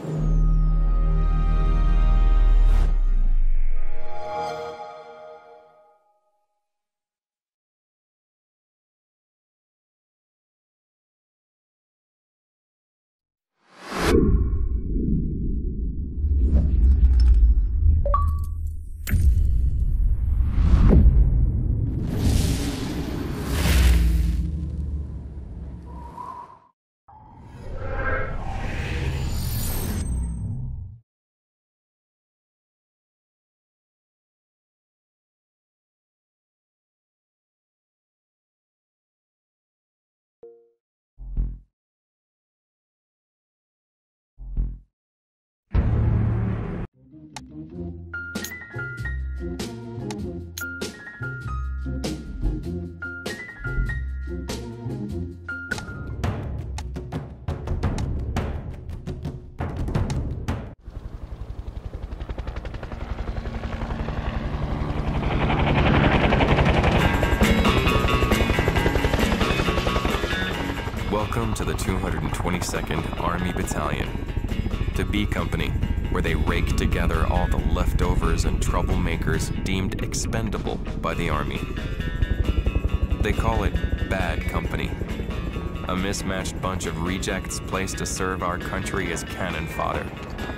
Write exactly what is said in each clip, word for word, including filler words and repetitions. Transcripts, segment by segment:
Welcome to the two hundred twenty-second Army Battalion, to B Company, where they rake together all the leftovers and troublemakers deemed expendable by the Army. They call it Bad Company, a mismatched bunch of rejects placed to serve our country as cannon fodder.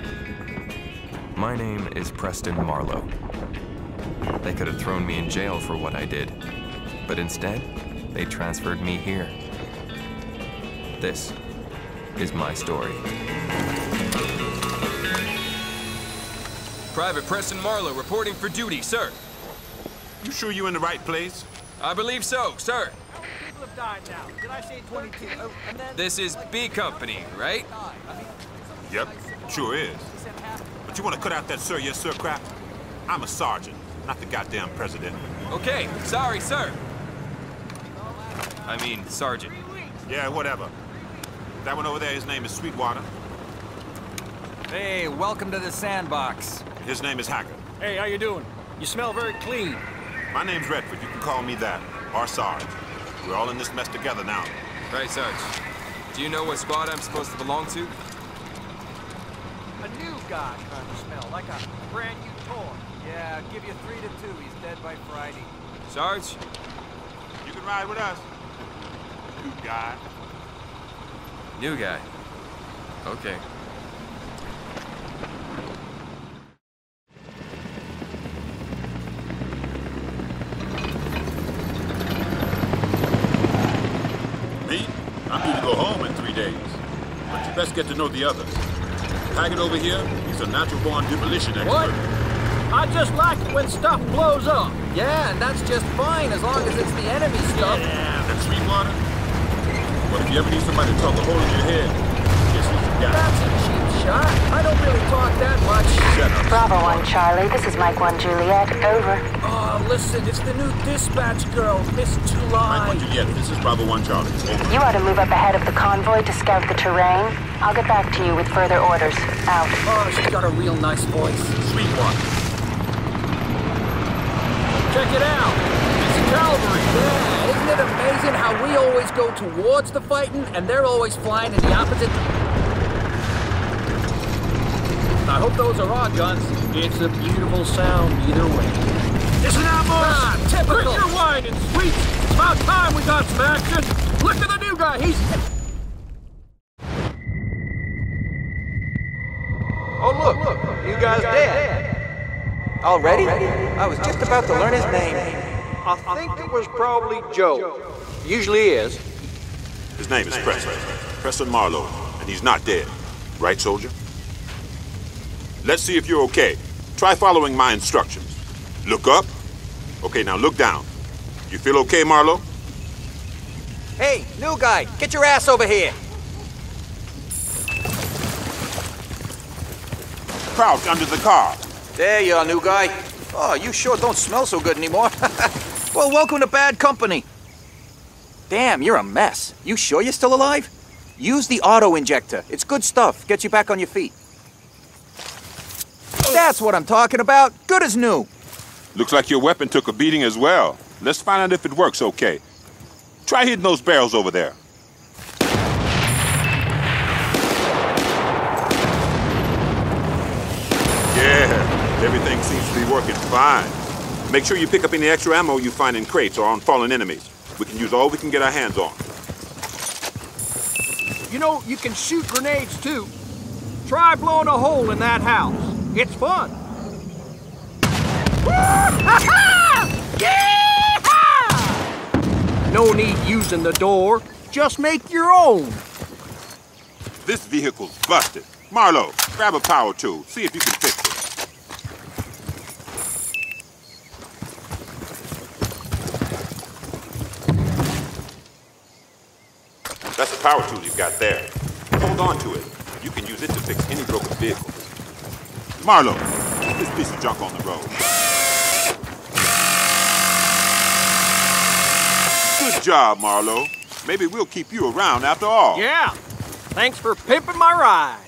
My name is Preston Marlowe. They could have thrown me in jail for what I did, but instead, they transferred me here. This is my story. Private Preston Marlowe reporting for duty, sir. You sure you're in the right place? I believe so, sir. How many people have died now? Did I say twenty-two? Oh, and then... This is B Company, right? Yep, sure is. But you want to cut out that sir, yes sir crap? I'm a sergeant, not the goddamn president. Okay, sorry, sir. I mean, sergeant. Yeah, whatever. That one over there, his name is Sweetwater. Hey, welcome to the sandbox. His name is Haggard. Hey, how you doing? You smell very clean. My name's Redford, you can call me that. Or Sarge. We're all in this mess together now. Right, Sarge. Do you know what squad I'm supposed to belong to? A new guy kind of smell, like a brand new toy. Yeah, I'll give you three to two. He's dead by Friday. Sarge? You can ride with us. New guy. New guy. Okay. Me? I'm due to go home in three days. But you best get to know the others. Haggard over here, he's a natural-born demolition expert. What? I just like it when stuff blows up. Yeah, and that's just fine as long as it's the enemy stuff. Yeah, and Sweetwater? But if you ever need somebody to talk a hole in your head, guess who's the guy? That's a cheap shot. I don't really talk that much. Shut up. Bravo one Charlie, this is Mike one Juliet, over. Oh, listen, it's the new dispatch girl, Miss July. Mike one Juliet, this is Bravo one Charlie. Over. You ought to move up ahead of the convoy to scout the terrain. I'll get back to you with further orders. Out. Oh, she's got a real nice voice. Sweetwater. Check it out. It's cavalry. Yeah, isn't it amazing how we always go towards the fighting and they're always flying in the opposite? I hope those are our guns. It's a beautiful sound either way. Listen out, boys! Ah, typical. Quit your whining, sweet. It's about time we got some action. Look at the new guy. He's... Oh, look, look, new guy's dead. Already? I was just about to learn his name. I think it was probably Joe. Usually is. His name is Preston. Preston Marlowe, and he's not dead. Right, soldier? Let's see if you're okay. Try following my instructions. Look up. Okay, now look down. You feel okay, Marlowe? Hey, new guy, get your ass over here. Crouch under the car. There you are, new guy. Oh, you sure don't smell so good anymore. Well, welcome to Bad Company. Damn, you're a mess. You sure you're still alive? Use the auto-injector. It's good stuff. Gets you back on your feet. That's what I'm talking about. Good as new. Looks like your weapon took a beating as well. Let's find out if it works okay. Try hitting those barrels over there. Everything seems to be working fine. Make sure you pick up any extra ammo you find in crates or on fallen enemies. We can use all we can get our hands on. You know, you can shoot grenades too. Try blowing a hole in that house. It's fun. No need using the door. Just make your own. This vehicle's busted. Marlowe, grab a power tool. See if you can fix it. That's the power tool you've got there. Hold on to it. You can use it to fix any broken vehicle. Marlowe, keep this piece of junk on the road. Good job, Marlowe. Maybe we'll keep you around after all. Yeah. Thanks for pimping my ride.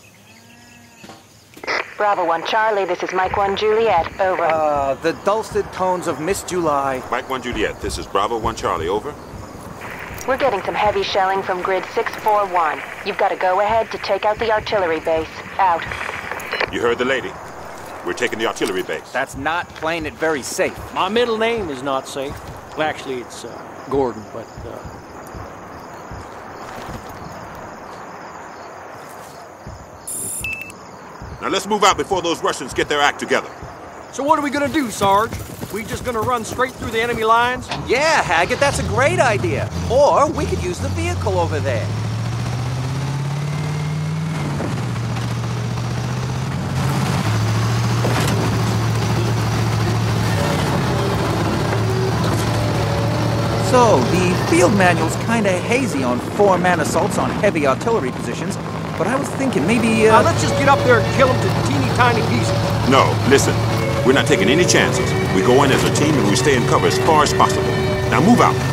Bravo one Charlie, this is Mike one Juliet. Over. Uh, the dulcet tones of Miss July. Mike one Juliet, this is Bravo one Charlie, over. We're getting some heavy shelling from grid six four one. You've got to go ahead to take out the artillery base. Out. You heard the lady. We're taking the artillery base. That's not playing it very safe. My middle name is not safe. Well, actually, it's uh, Gordon, but... Uh... Now let's move out before those Russians get their act together. So what are we gonna do, Sarge? We just gonna run straight through the enemy lines? Yeah, Haggard, that's a great idea. Or we could use the vehicle over there. So, the field manual's kinda hazy on four-man assaults on heavy artillery positions, but I was thinking maybe, uh... Now let's just get up there and kill them to teeny tiny pieces. No, listen. We're not taking any chances. We go in as a team and we stay in cover as far as possible. Now move out.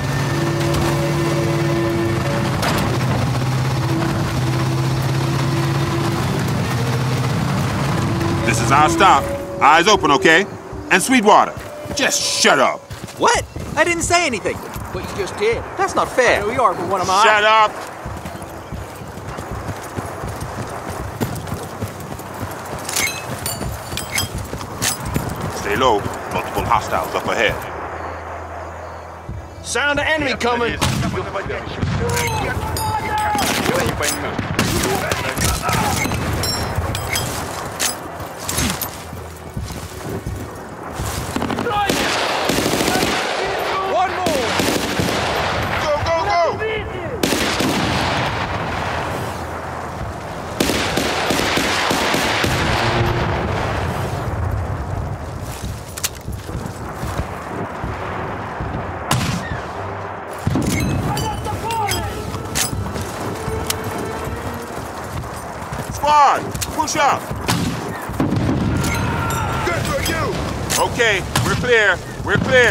This is our stop. Eyes open, okay? And Sweetwater, just shut up. What? I didn't say anything. But you just did. That's not fair. Here we are for one of mine. Shut up. Stay low. Multiple hostiles up ahead. Sound of enemy coming. One more. Go, go, go! Squad, push up. Good for you. Okay, we're clear. We're clear.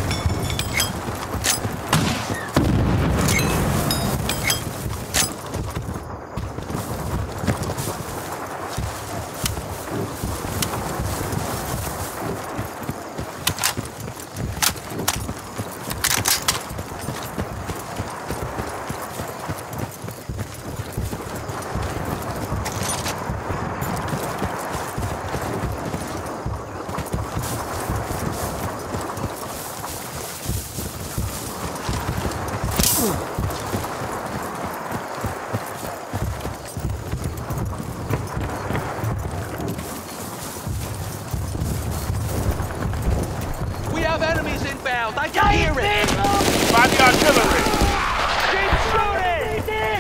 We have enemies inbound. I can hear it. By the artillery. Keep shooting.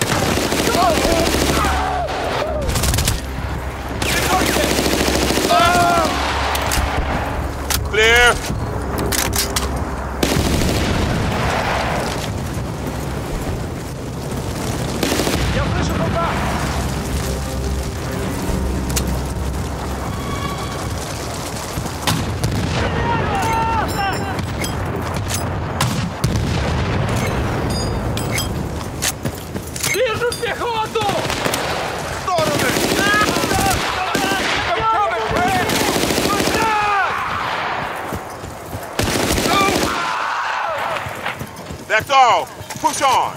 Clear. Я слышу туда. Вижу пехоту! Стороны! That's all. Push on.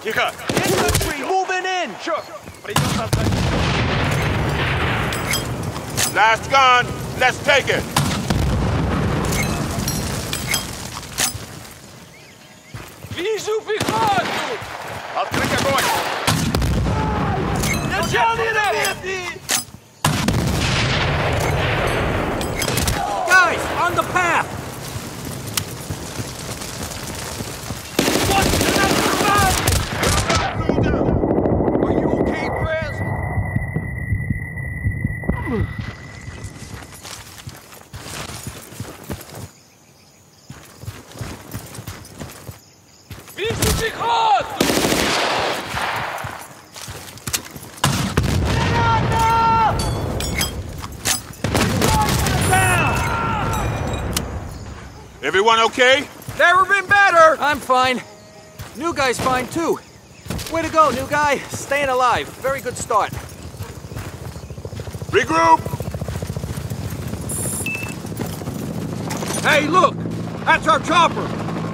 Infantry moving in! Sure. Last gun. Let's take it. Вижу пехоту! Открыть огонь! Guys, on the path! Are you okay, Prez? Вижу пехоту! Everyone okay? Never been better! I'm fine. New guy's fine, too. Way to go, new guy. Staying alive. Very good start. Regroup! Hey, look! That's our chopper!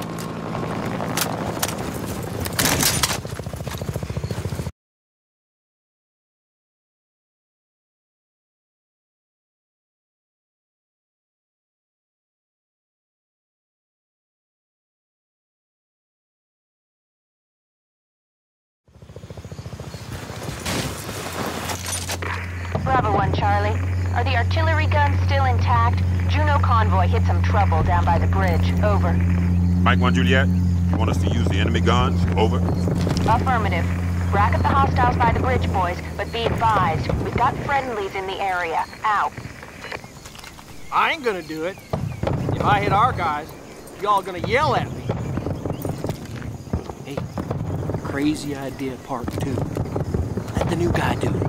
Bravo one, Charlie. Are the artillery guns still intact? Juno convoy hit some trouble down by the bridge. Over. Mike one, Juliet. You want us to use the enemy guns? Over. Affirmative. Bracket the hostiles by the bridge, boys, but be advised, we've got friendlies in the area. Out. I ain't gonna do it. If I hit our guys, y'all gonna yell at me. Hey, crazy idea part two. Let the new guy do it.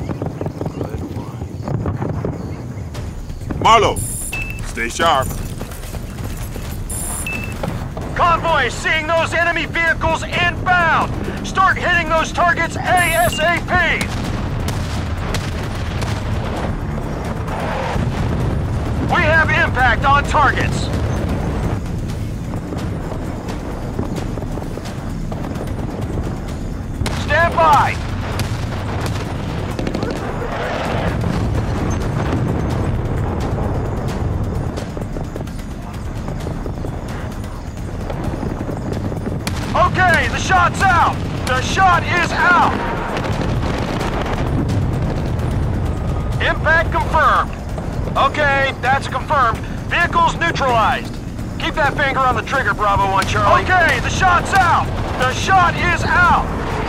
Marlowe, stay sharp. Convoy, seeing those enemy vehicles inbound! Start hitting those targets ASAP! We have impact on targets! Stand by! Okay, the shot's out! The shot is out! Impact confirmed. Okay, that's confirmed. Vehicles neutralized. Keep that finger on the trigger, Bravo one, Charlie. Okay, the shot's out! The shot is out!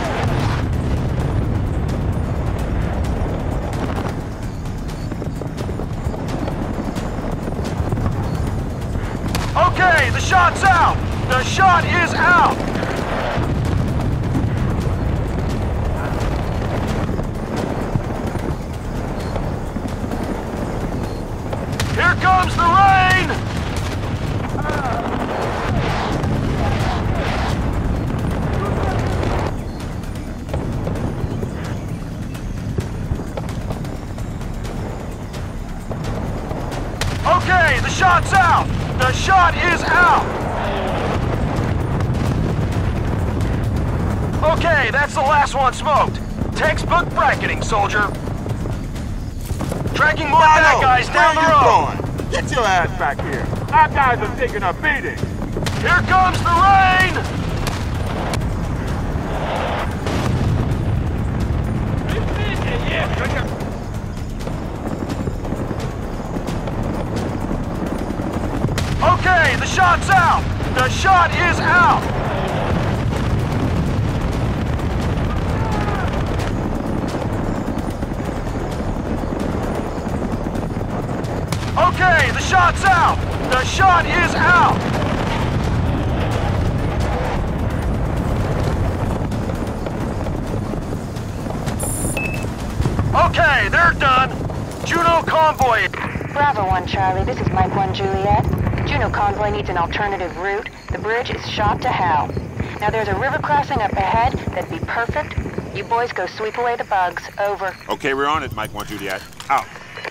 Okay, the shot's out! The shot is out! Here comes the rain! Okay, the shot's out! The shot is out! Okay, that's the last one smoked. Textbook bracketing, soldier. Tracking more bad guys down the road. Going? Get your ass back here. Our guys are taking a beating. Here comes the rain! Okay, the shot's out! The shot is out! Okay, the shot's out! The shot is out! Okay, they're done. Juno convoy. Bravo one, Charlie. This is Mike one, Juliet. Juno convoy needs an alternative route. The bridge is shot to hell. Now there's a river crossing up ahead that'd be perfect. You boys go sweep away the bugs. Over. Okay, we're on it, Mike one, Juliet. Out.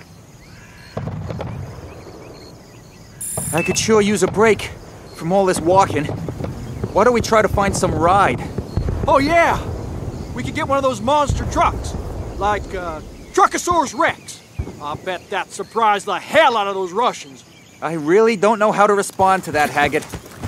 I could sure use a break from all this walking. Why don't we try to find some ride? Oh, yeah! We could get one of those monster trucks. Like, uh, Truckosaurus Rex. I bet that surprised the hell out of those Russians. I really don't know how to respond to that, Haggard.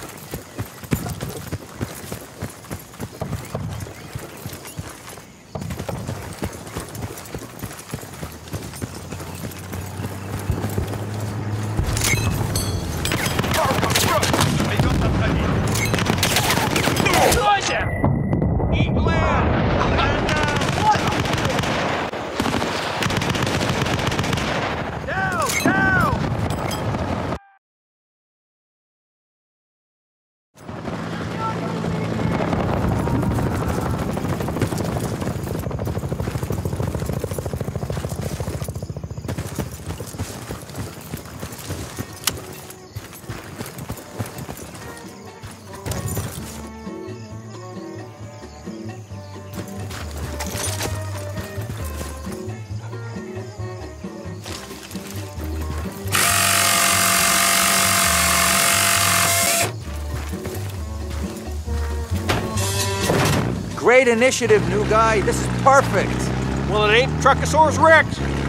Great initiative, new guy. This is perfect. Well, it ain't Truckosaurus Rex.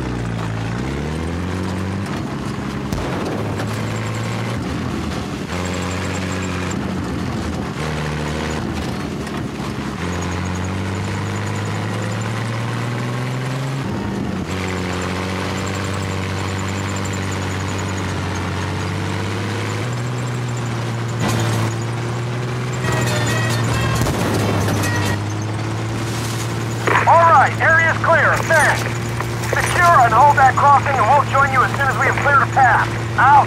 Area's clear. Finish. Secure and hold that crossing, and we'll join you as soon as we have cleared a path. Out.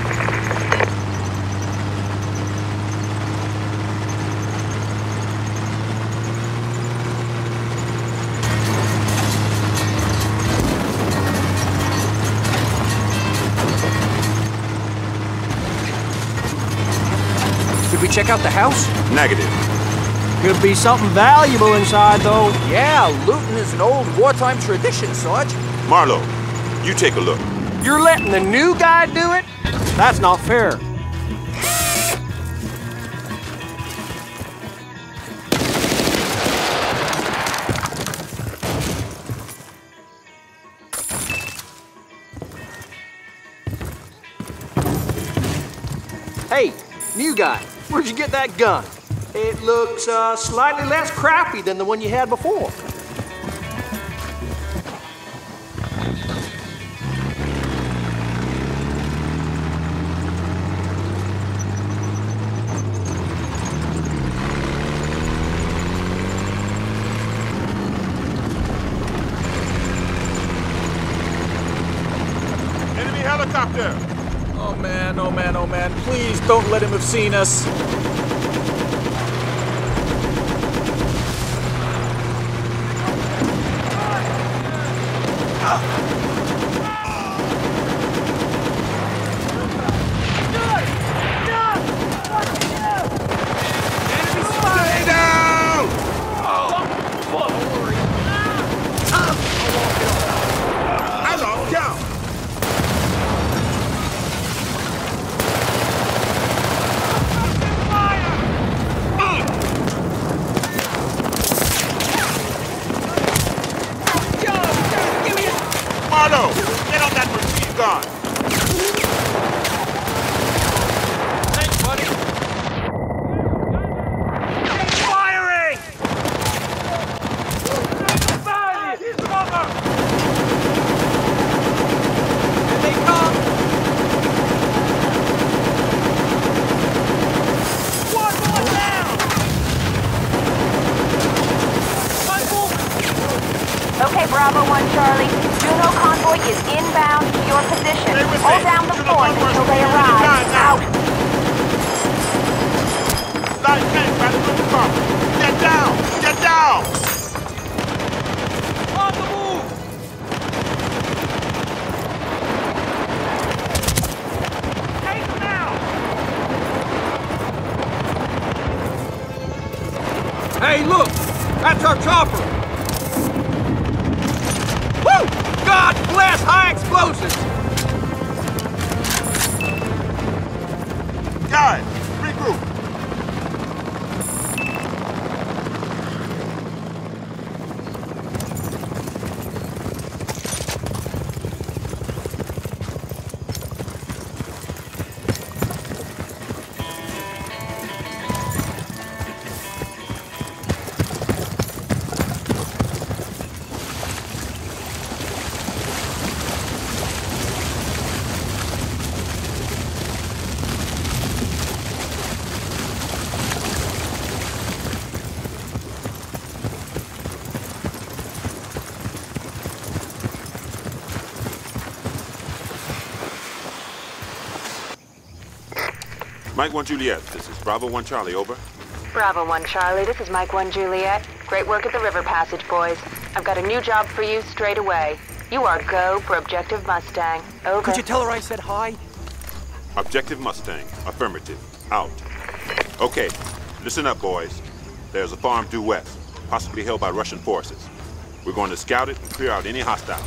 Did we check out the house? Negative. Could be something valuable inside, though. Yeah, looting is an old wartime tradition, Sarge. Marlowe, you take a look. You're letting the new guy do it? That's not fair. Hey, new guy, where'd you get that gun? It looks uh, slightly less crappy than the one you had before. Enemy helicopter! Oh man, oh man, oh man, please don't let him have seen us. Marlowe, get on that machine gun! Thanks, buddy. Firing! Fire! He's cover! Here they come! One more down! One movement! Okay, Bravo one Charlie. Juno convoy is inbound to your position. Hold down the fort until they arrive. Out. Light tank by the river car. Get down! Get down! On the move! Take them out! Hey, look! That's our chopper! Woo! God bless high explosives! Guys, regroup. Mike one Juliet, this is Bravo one Charlie, over. Bravo one Charlie, this is Mike one Juliet. Great work at the river passage, boys. I've got a new job for you straight away. You are go for Objective Mustang. Over. Could you tell her I said hi? Objective Mustang, affirmative. Out. Okay, listen up, boys. There's a farm due west, possibly held by Russian forces. We're going to scout it and clear out any hostiles.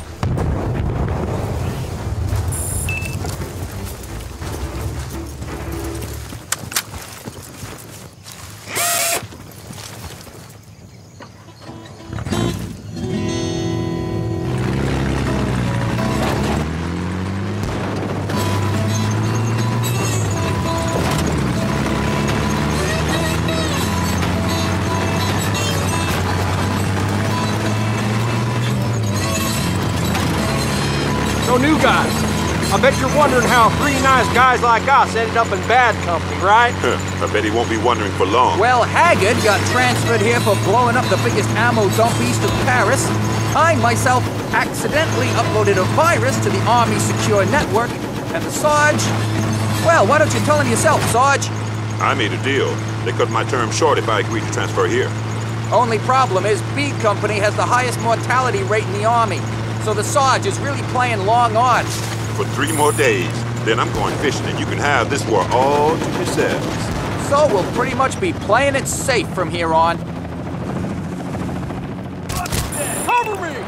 So, new guys, I bet you're wondering how three nice guys like us ended up in bad company, right? I bet he won't be wondering for long. Well, Haggard got transferred here for blowing up the biggest ammo dump east of Paris. I, myself, accidentally uploaded a virus to the Army Secure Network, and the Sarge... Well, why don't you tell him yourself, Sarge? I made a deal. They cut my term short if I agreed to transfer here. Only problem is B Company has the highest mortality rate in the Army, so the Sarge is really playing long odds. For three more days, then I'm going fishing and you can have this war all to yourselves. So we'll pretty much be playing it safe from here on. Cover me!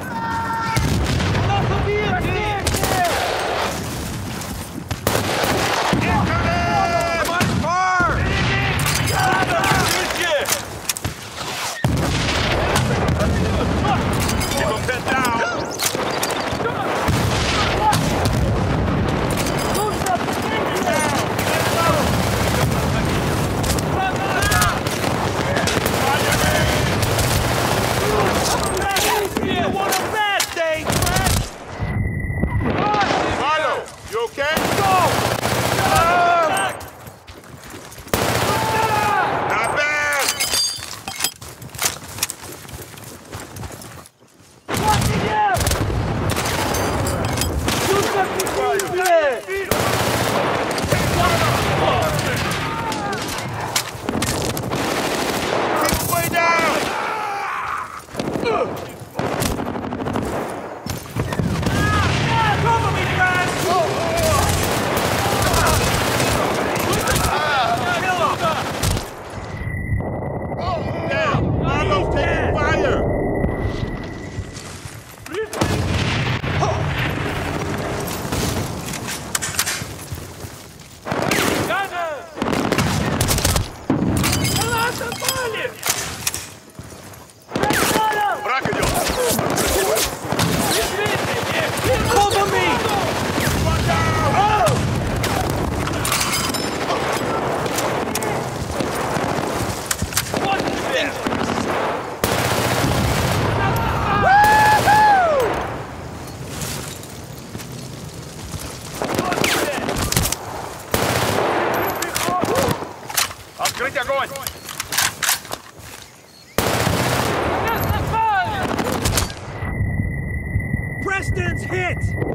Preston's hit!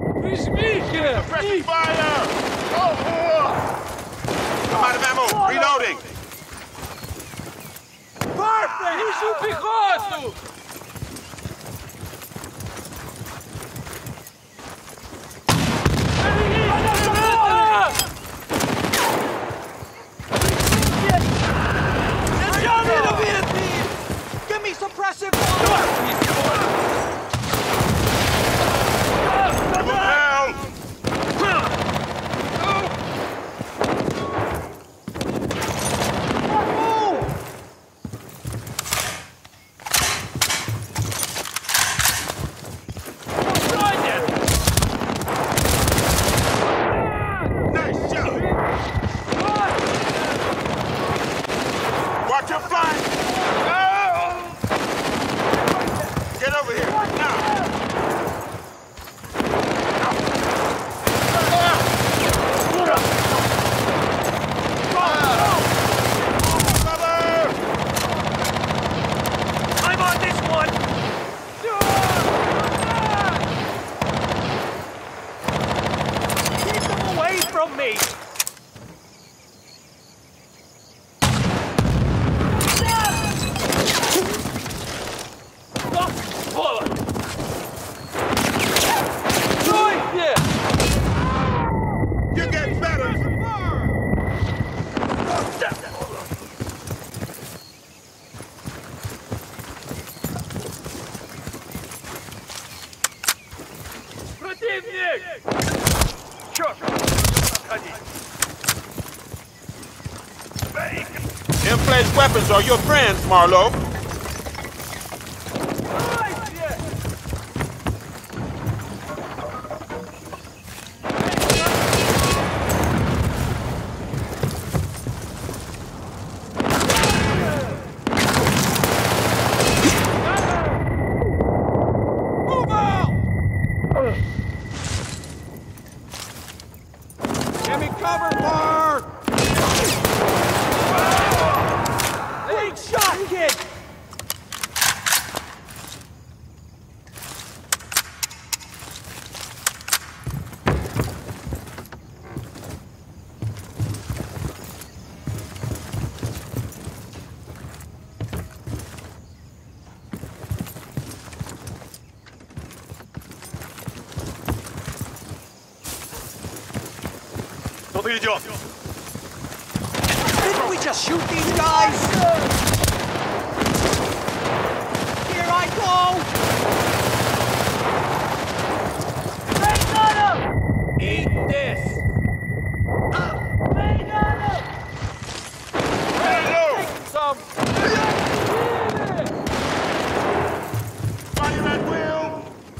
Pressing fire! I'm out of ammo! Reloading! Perfect! Give me suppressive fire! Watch your flank! Them fledged weapons are your friends, Marlowe. Give me cover, Mark! Lead shot, kid! Didn't we just shoot these guys? Here I go! They got him! Eat this! They got him! Take some! Fire at will!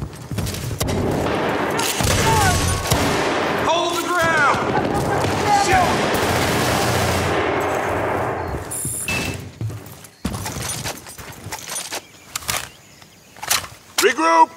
Hold the ground! Regroup!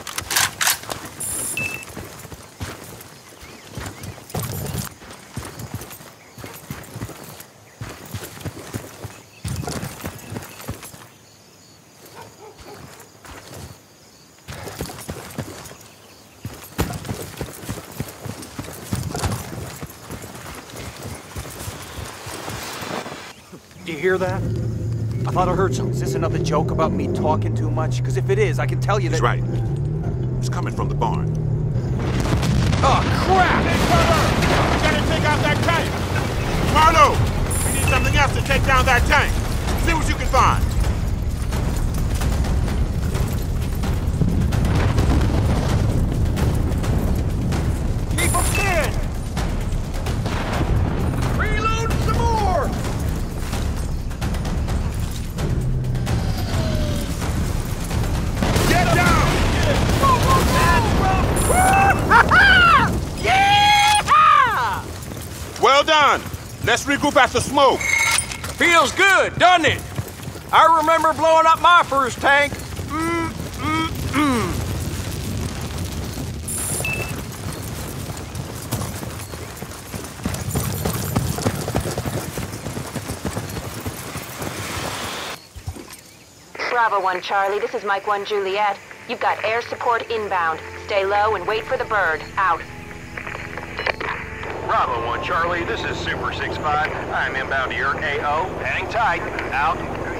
Do you hear that? I thought I heard something. Is this another joke about me talking too much? Because if it is, I can tell you that... He's right. It's coming from the barn. Oh, crap! Take cover! We gotta take out that tank! Marlowe! We need something else to take down that tank! See what you can find! Keep them thin! Reload some more! Get down! Yeah! Well done! Let's regroup after smoke! Feels good, doesn't it? I remember blowing up my first tank. Mm, mm, mm. Bravo one Charlie, this is Mike one Juliet. You've got air support inbound. Stay low and wait for the bird. Out. Bravo one Charlie, this is Super six five. I'm inbound to your A O. Hang tight. Out.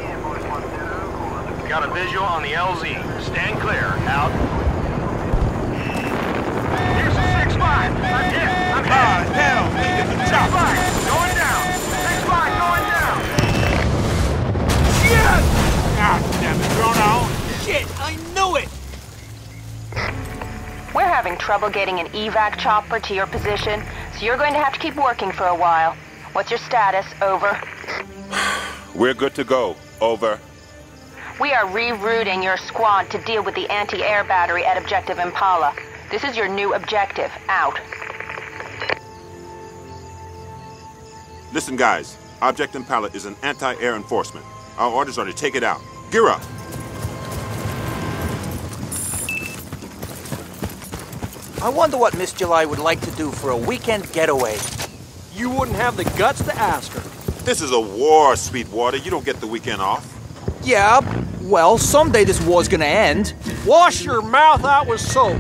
Got a visual on the L Z. Stand clear. Out. Here's the six five. I'm hit. I'm hit. Ah, hell! They get the six chop! five going down. six five going down. Yes! God damn it, thrown out! Shit, I knew it! We're having trouble getting an evac chopper to your position, so you're going to have to keep working for a while. What's your status? Over. We're good to go. Over. We are rerouting your squad to deal with the anti-air battery at Objective Impala. This is your new objective. Out. Listen, guys. Object Impala is an anti-air enforcement. Our orders are to take it out. Gear up. I wonder what Miss July would like to do for a weekend getaway. You wouldn't have the guts to ask her. This is a war, Sweetwater. You don't get the weekend off. Yeah, well, someday this war's gonna end. Wash your mouth out with soap.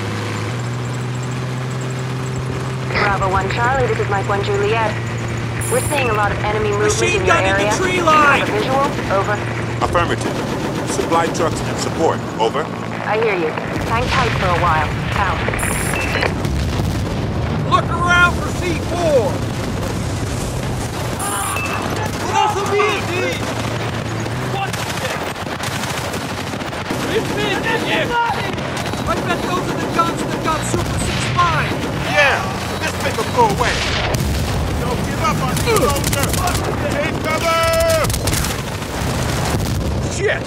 Bravo one Charlie, this is Mike one Juliet. We're seeing a lot of enemy movement Machine in your gun in the area. tree Do you line! have a visual? Over. Affirmative. Supply trucks and support. Over. I hear you. Hang tight for a while. Out. Look around for C four! I bet those are the guns that got Super six five! Yeah! This thing will go away! Don't give up on me, soldier! Take cover! Shit!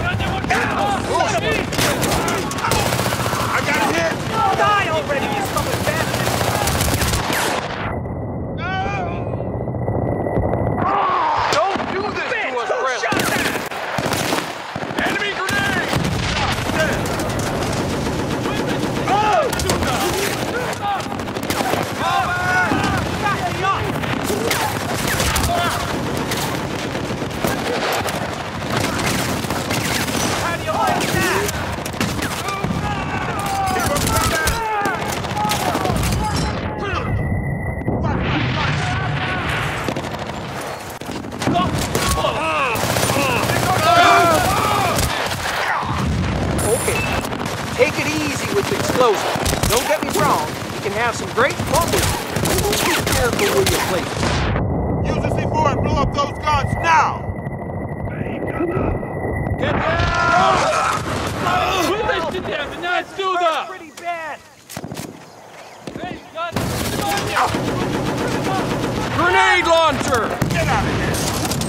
I got a hit! Die already, you son of a bastard! Don't do this to us, Preston! Enemy grenade! How do you like that? Take it easy with the explosives. Don't get me wrong, you can have some great fun with it. Be careful where you place it. Use the C four and blow up those guns now! Get down! Let's do that! Pretty bad. Grenade launcher! Get out of here!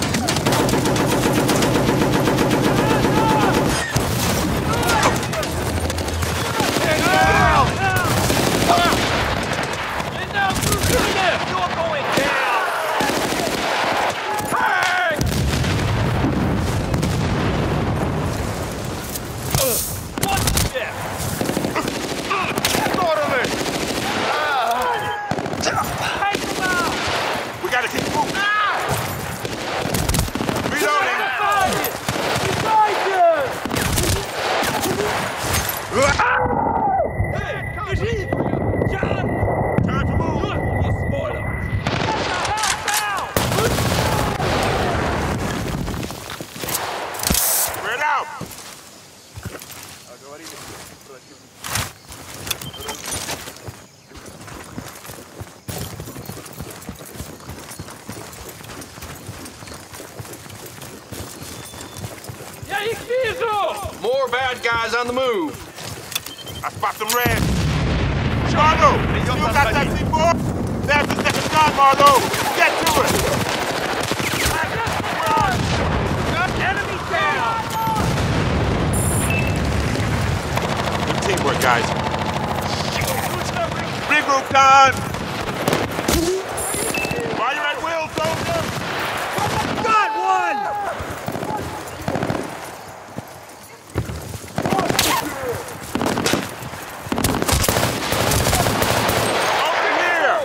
We gotta keep moving! Reloading! Time to move! Spread out! More bad guys on the move. I spot some red. Marlowe, you still got that C four? There's the second gun, Marlowe. Get to it. Enemy down! Good teamwork, guys. Regroup time. Fire at will, soldier. Got one! Over here.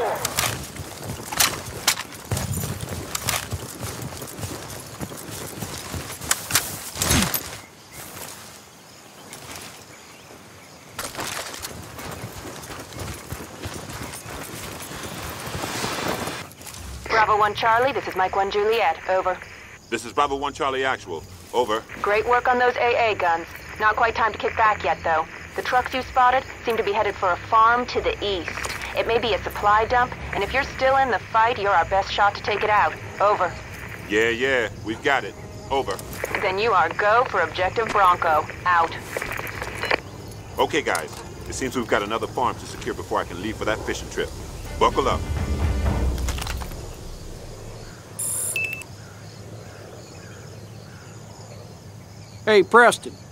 Bravo one Charlie, this is Mike one Juliet. Over. This is Bravo one Charlie Actual. Over. Great work on those A A guns. Not quite time to kick back yet, though. The trucks you spotted seem to be headed for a farm to the east. It may be a supply dump, and if you're still in the fight, you're our best shot to take it out. Over. Yeah, yeah, we've got it. Over. Then you are go for Objective Bronco. Out. Okay, guys. It seems we've got another farm to secure before I can leave for that fishing trip. Buckle up. Hey, Preston,